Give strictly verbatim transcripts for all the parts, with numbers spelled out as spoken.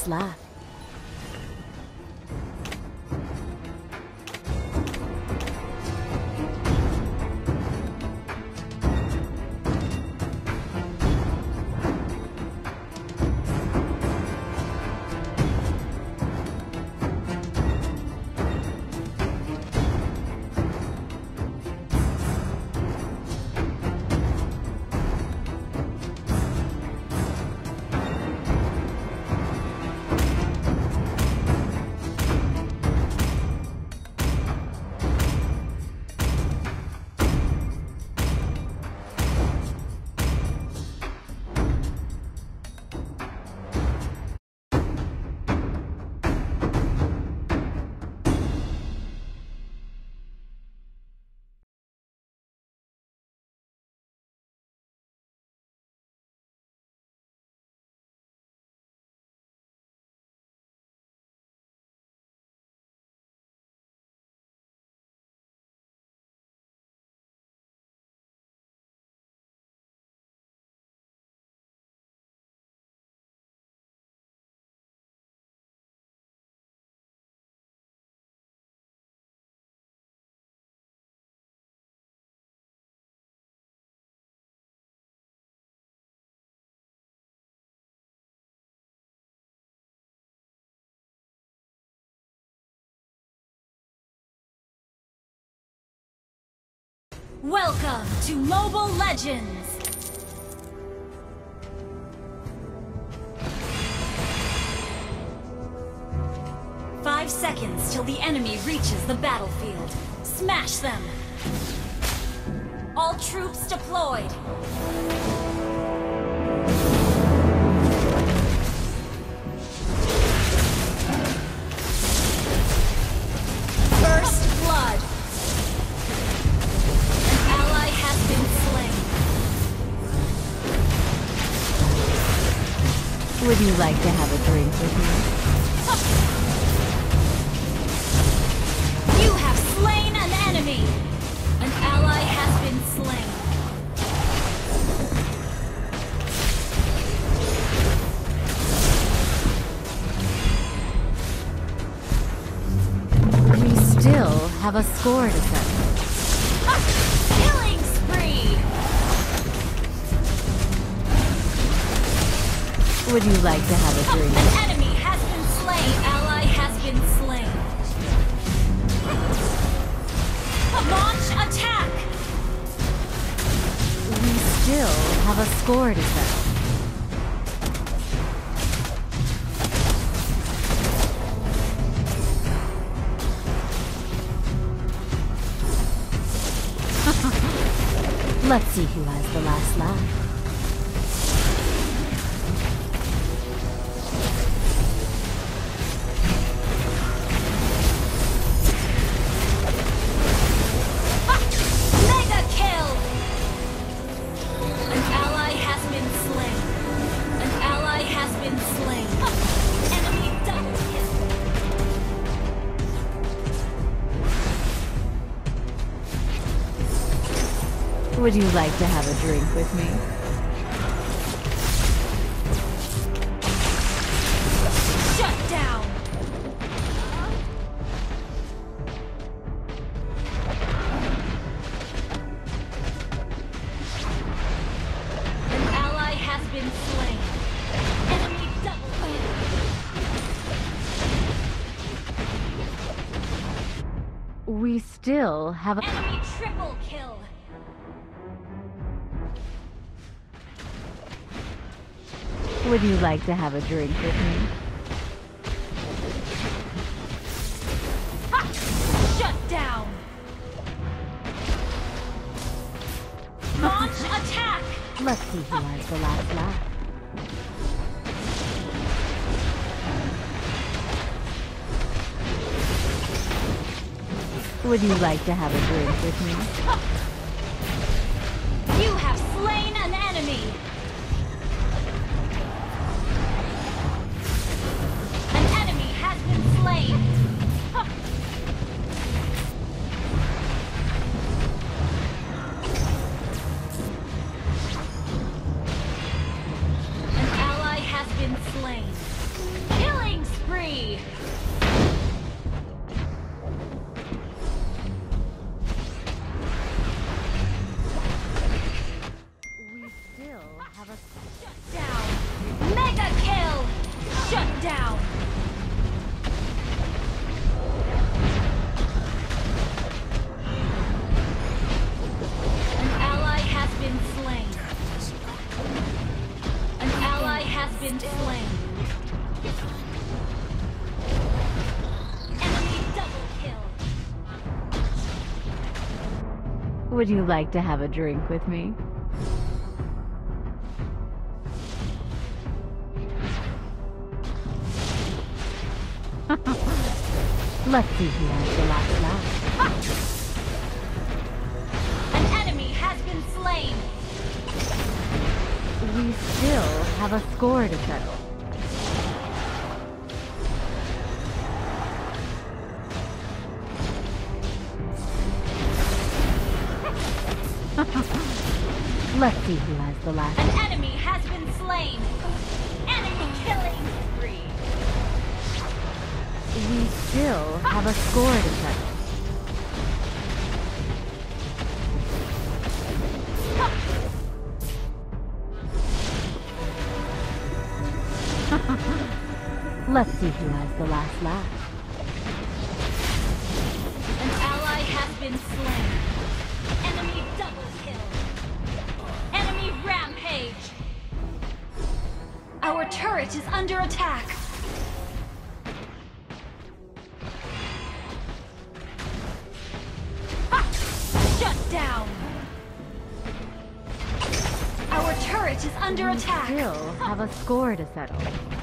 last laugh. Welcome to Mobile Legends! Five seconds till the enemy reaches the battlefield. Smash them! All troops deployed! First blood! Would you like to have a drink with me? You have slain an enemy! An ally has been slain. We still have a score to settle. Killing spree! Would you like to have a drink? An enemy has been slain. Ally has been slain. Launch attack! We still have a score to settle. Let's see who has the last laugh. Would you like to have a drink with me? Shut down! An ally has been slain. Enemy double kill. We still have a... Enemy triple kill. Would you like to have a drink with me? Ha! Shut down! Launch attack! Let's see who has the last laugh. Would you like to have a drink with me? You have slain an enemy! Slain. Huh. An ally has been slain. Kill spree! We still have a... Shut down! Mega kill! Shut down! An ally has been slain. An ally has been slain. Enemy double kill. Would you like to have a drink with me? Let's see who has the last laugh. An enemy has been slain. We still have a score to settle. Let's see who has the last. An enemy has been slain. Enemy killing spree. We still have a score to settle. Let's see who has the last laugh. An ally has been slain. Enemy double kill. Enemy rampage. Our turret is under attack. Ha! Shut down. Our turret is under We attack. still have a score to settle.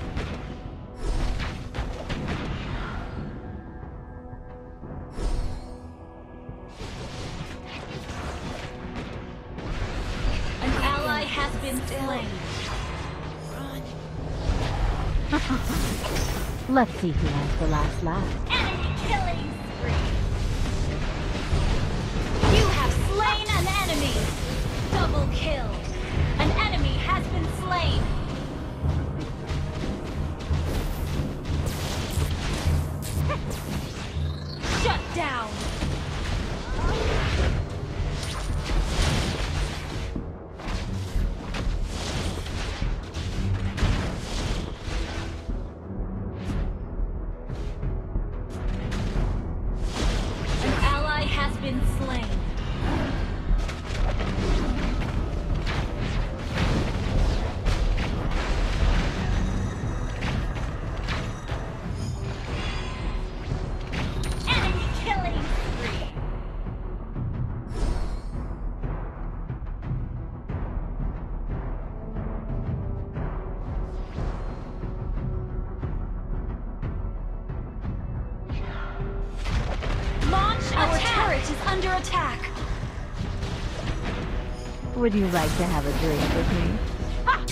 An ally has been slain. Let's see who has the last laugh. Enemy killing spree. You have slain an enemy. Double kill. An enemy has been slain. Shut down. An ally has been slain. Enemy killing spree. Launch Our turret is under attack. Would you like to have a drink with me? Ha!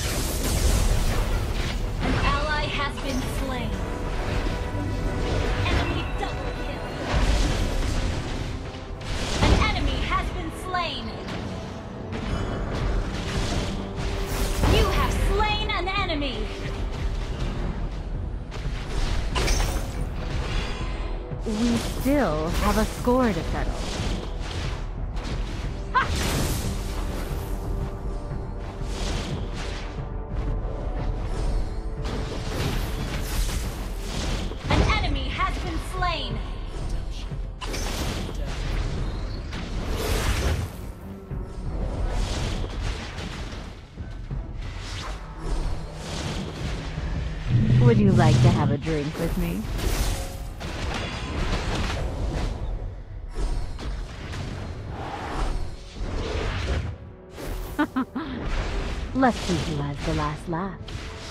An ally has been slain. Enemy double kill. An enemy has been slain. You have slain an enemy. We still have a score to settle. Ha! An enemy has been slain. Would you like to have a drink with me? Let's see who has the last laugh.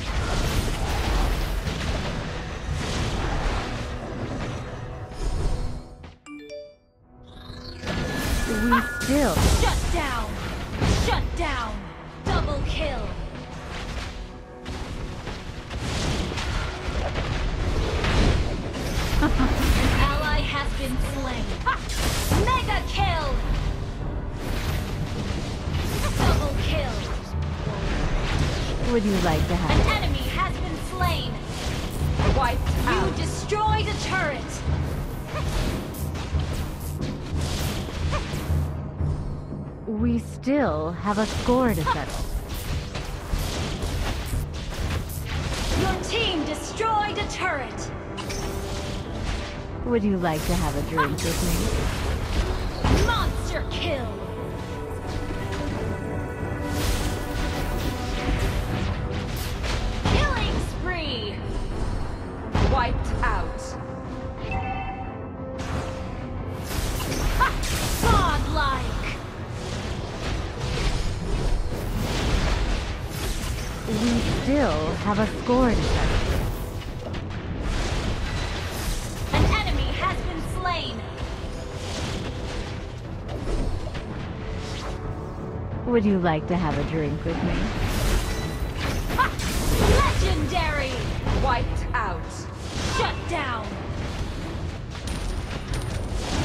We still... Shut down. Shut down. Double kill. An ally has been slain. Ha! Mega kill. Double kill. Would you like to have... An enemy has been slain. Wiped You destroyed a turret! We still have a score to settle. Your team destroyed a turret! Would you like to have a drink with me? Monster kill! Killing spree! Wiped out. Godlike! We still have a score to settle. An enemy has been slain! Would you like to have a drink with me? Legendary! Wiped out. Shut down!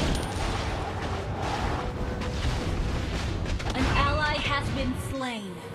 An ally has been slain.